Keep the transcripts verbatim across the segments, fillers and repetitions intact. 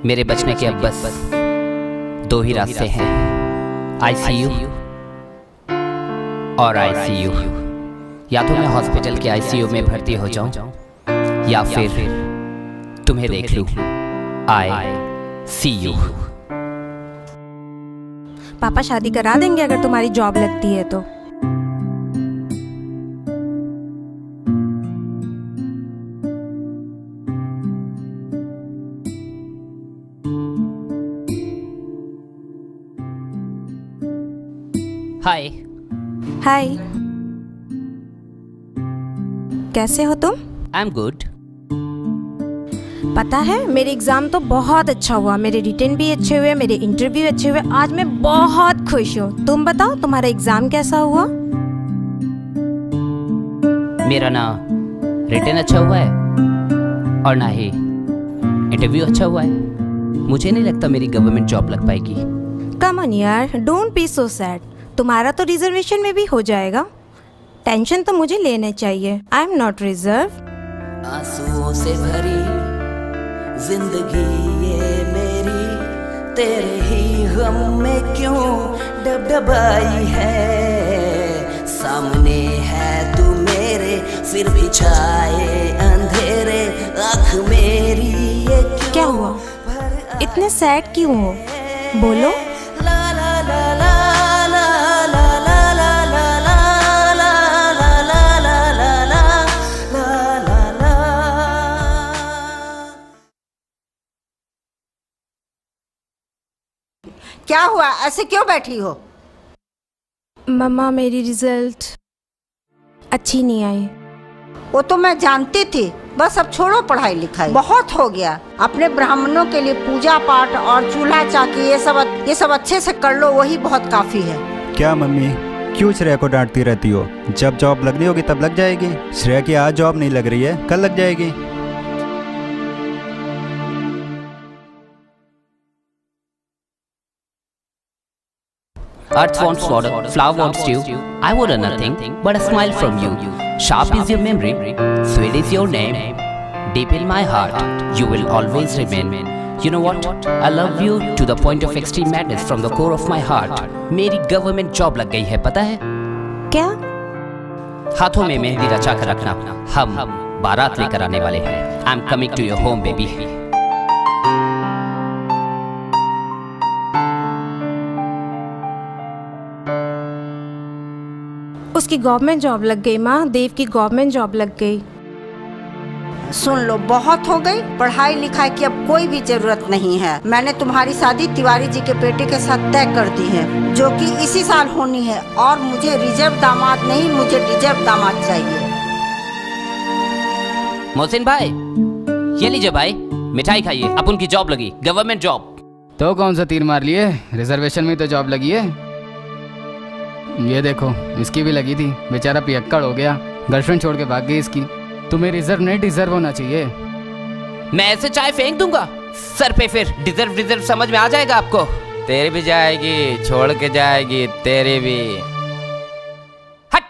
मेरे बचने के अब बस दो ही रास्ते हैं, आईसीयू और आईसीयू। या तो मैं हॉस्पिटल के आईसीयू में भर्ती हो जाऊं या फिर तुम्हें देख लूं, आई सी यू। पापा शादी करा देंगे अगर तुम्हारी जॉब लगती है तो। हाय। हाय, कैसे हो तुम? I am good. पता है मेरे एग्जाम तो बहुत अच्छा हुआ, मेरे रिटन भी अच्छे हुए, मेरे इंटरव्यू अच्छे हुए। आज मैं बहुत खुश हूँ। तुम बताओ तुम्हारा एग्जाम कैसा हुआ? मेरा ना रिटन अच्छा हुआ है और ना ही इंटरव्यू अच्छा हुआ है। मुझे नहीं लगता मेरी गवर्नमेंट जॉब लग पाएगी। कम ऑन यार, डोंट बी सो सैड। तुम्हारा तो रिजर्वेशन में भी हो जाएगा। टेंशन तो मुझे लेना चाहिए। I am not reserve. आंसुओं से भरी जिंदगी ये मेरी, तेरे ही गम में क्यों डबडबाई है। सामने है तू मेरे, फिर भी छाए अंधेरे आँख मेरी ये क्यों। क्या हुआ? इतने सैड क्यों हो? बोलो। ला ला ला ला क्या हुआ? ऐसे क्यों बैठी हो? मम्मा मेरी रिजल्ट अच्छी नहीं आई। वो तो मैं जानती थी। बस अब छोड़ो पढ़ाई लिखाई, बहुत हो गया। अपने ब्राह्मणों के लिए पूजा पाठ और चूल्हा चाकी ये सब ये सब अच्छे से कर लो, वही बहुत काफी है। क्या मम्मी, क्यों श्रेया को डांटती रहती हो? जब जॉब लगनी होगी तब लग जाएगी। श्रेया की आज जॉब नहीं लग रही है, कल लग जाएगी। Earth wants water, flower wants dew. I want nothing but a smile from you. Sharp is your memory, sweet is your name. Deep in my heart, you will always remain. You know what? I love you to the point of extreme madness from the core of my heart. मेरी government job लग गई है, पता है? क्या? हाथों में मेहंदी रचा कर रखना, हम बारात लेकर आने वाले हैं। I'm coming to your home, baby. उसकी गवर्नमेंट जॉब लग गई माँ, देव की गवर्नमेंट जॉब लग गई। सुन लो, बहुत हो गई। पढ़ाई लिखाई की अब कोई भी जरूरत नहीं है। मैंने तुम्हारी शादी तिवारी जी के बेटे के साथ तय कर दी है, जो कि इसी साल होनी है। और मुझे रिजर्व दामाद नहीं, मुझे रिजर्व दामाद चाहिए। मोहसिन भाई, ये लीजिए भाई, मिठाई खाइए। अपन की जॉब लगी, गवर्नमेंट जॉब। तो कौन सा तीर मार लिए? रिजर्वेशन में तो जॉब लगी है। ये देखो, इसकी भी लगी थी। बेचारा पियक्कड़ हो गया, गर्लफ्रेंड छोड़ के भाग गई इसकी। तुम्हें रिजर्व नहीं डिजर्व होना चाहिए। मैं ऐसे चाय फेंक दूंगा सर पे, फिर डिजर्व डिजर्व समझ में आ जाएगा आपको। तेरी भी जाएगी, छोड़ के जाएगी तेरी भी। हट।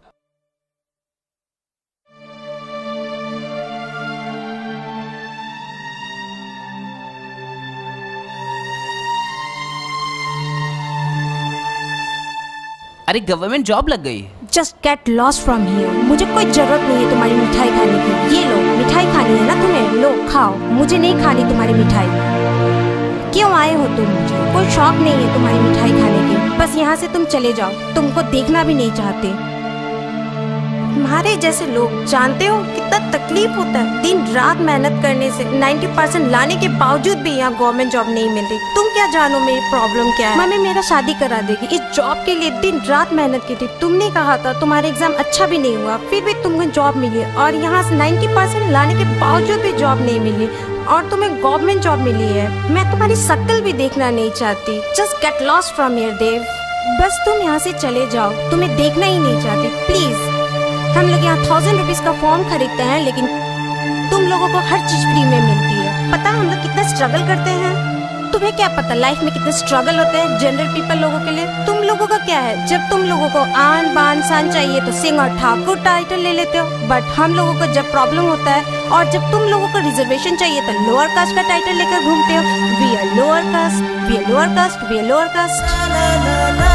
अरे गवर्नमेंट जॉब लग गई। Just get lost from here. मुझे कोई जरूरत नहीं है तुम्हारी मिठाई खाने की। ये लो, मिठाई खानी है ना तुम्हें? लो खाओ, मुझे नहीं खानी तुम्हारी मिठाई। क्यों आए हो तुम? मुझे कोई शौक नहीं है तुम्हारी मिठाई खाने की। बस यहाँ से तुम चले जाओ, तुमको देखना भी नहीं चाहते। तुम्हारे जैसे लोग जानते हो कितना तकलीफ होता है दिन रात मेहनत करने से। नब्बे परसेंट लाने के बावजूद भी यहाँ गवर्नमेंट जॉब नहीं मिलती। तुम क्या जानो मेरी प्रॉब्लम क्या है? मम्मी मेरा शादी करा देगी। इस जॉब के लिए दिन रात मेहनत की थी। तुमने कहा था तुम्हारा एग्जाम अच्छा भी नहीं हुआ, फिर भी तुमको जॉब मिली। और यहाँ से नब्बे परसेंट लाने के बावजूद भी जॉब नहीं मिली और तुम्हें गवर्नमेंट जॉब मिली है। मैं तुम्हारी शक्ल भी देखना नहीं चाहती। Just get lost from here Dev. बस तुम यहाँ से चले जाओ, तुम्हें देखना ही नहीं चाहती। प्लीज। हम लोग यहाँ थाउजेंड रुपीज का फॉर्म खरीदते हैं, लेकिन तुम लोगों को हर चीज फ्री में मिलती है। पता हम लोग कितना स्ट्रगल करते हैं? तुम्हें क्या पता लाइफ में कितने स्ट्रगल होते हैं जनरल पीपल लोगों के लिए। तुम लोगों का क्या है? जब तुम लोगों को आन बान शान चाहिए तो सिंह और ठाकुर टाइटल ले लेते हो, बट हम लोगों को जब प्रॉब्लम होता है और जब तुम लोगों को रिजर्वेशन चाहिए तो लोअर कास्ट का टाइटल लेकर घूमते हो। We are lower caste, we are lower caste, we are lower caste.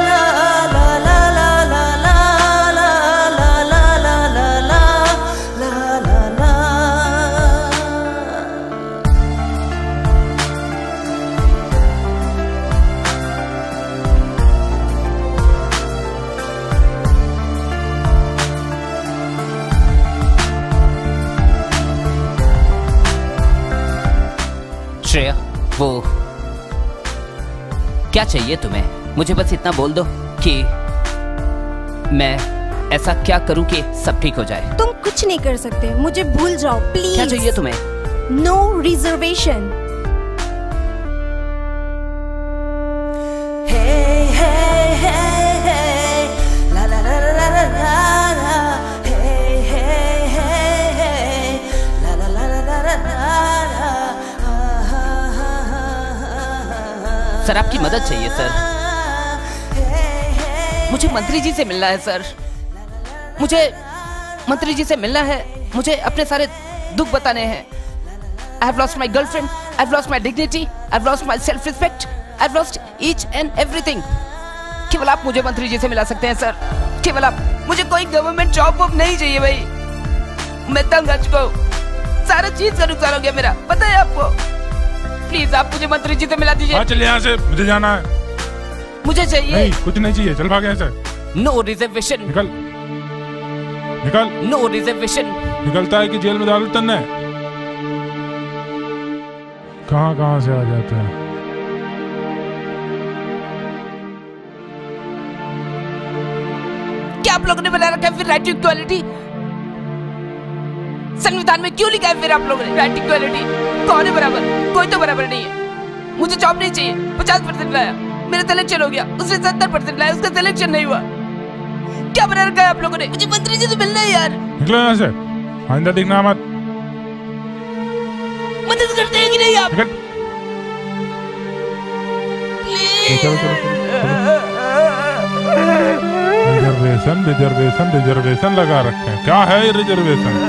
Shreya, वो क्या चाहिए तुम्हें? मुझे बस इतना बोल दो कि मैं ऐसा क्या करूं कि सब ठीक हो जाए। तुम कुछ नहीं कर सकते, मुझे भूल जाओ प्लीज। क्या चाहिए तुम्हें? No reservation. सर, आपकी मदद चाहिए सर। मुझे मंत्री जी से मिलना है सर। मुझे मंत्री जी से मिलना है। मुझे अपने सारे दुख बताने हैं। I have lost my girlfriend. I have lost my dignity. I have lost my self-respect. I have lost each and everything. केवल आप मुझे मंत्री जी से मिला सकते हैं सर। केवल आप। मुझे कोई गवर्नमेंट जॉब वॉब नहीं चाहिए भाई। मैं तंग आ चुका हूँ। सारा चीज का नुकसान हो गया मेरा, पता है आपको। प्लीज आप मुझे मंत्री जी से मिला दीजिए। हाँ, चल यहाँ से, मुझे जाना है। मुझे चाहिए। नहीं, कुछ नहीं चाहिए, चल भाग यहाँ से। No reservation. निकल निकल। No reservation. निकलता है कि जेल में डाल तन्ने। कहाँ कहाँ से आ जाते हैं। क्या आप लोगों ने बना रखा है फिर राइट टू इक्वालिटी? संविधान में क्यों लिखा है फिर आप लोगों ने राइट टू इक्वालिटी? कौन है बराबर? कोई तो बराबर नहीं है। मुझे जॉब नहीं चाहिए। पचास परसेंट लाया, मेरा सिलेक्शन हो गया। उसने सत्तर परसेंट लाया, उसका सिलेक्शन नहीं हुआ। क्या बना रखा है आप लोगों ने? मुझे मंत्री जी से मिलना है यार। निकलो यहाँ से, आइंदा दिखना मत। मदद करते हैं कि नहीं आप? रिजर्वेशन रिजर्वेशन रिजर्वेशन लगा रखे हैं। क्या है ये रिजर्वेशन?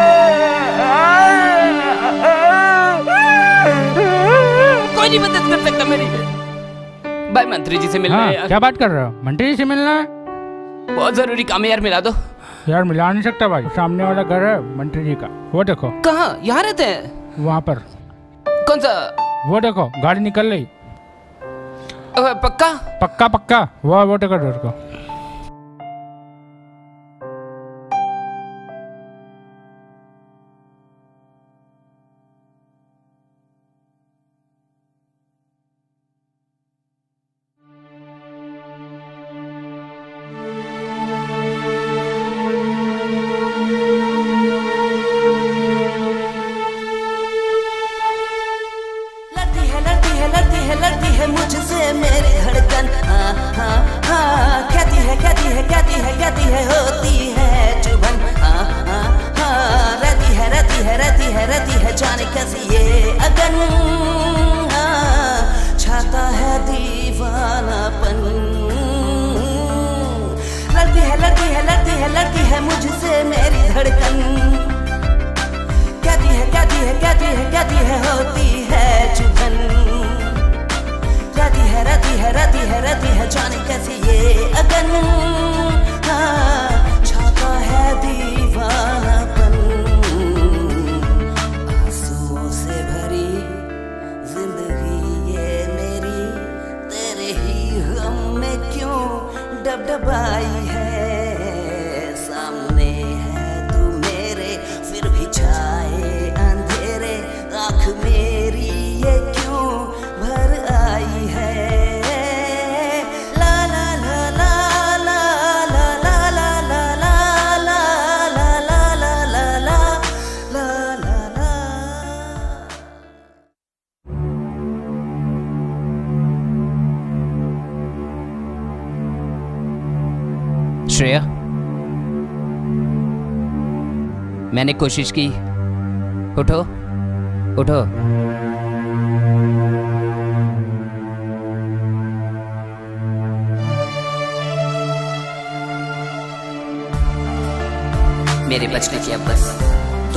कोई नहीं मदद कर सकता मेरी। भाई मंत्री जी से मिलना हाँ, है यार। क्या बात कर रहे हो? मंत्री जी से मिलना है? बहुत जरूरी काम है यार, मिला दो यार। मिला नहीं सकता भाई, सामने वाला घर है मंत्री जी का, वो देखो। कहाँ? यहाँ रहते हैं? वहाँ पर। कौन सा? वो देखो गाड़ी निकल रही। पक्का पक्का पक्का वो वो देखो देखो। श्रेया, मैंने कोशिश की। उठो उठो। मेरे बचने की अब बस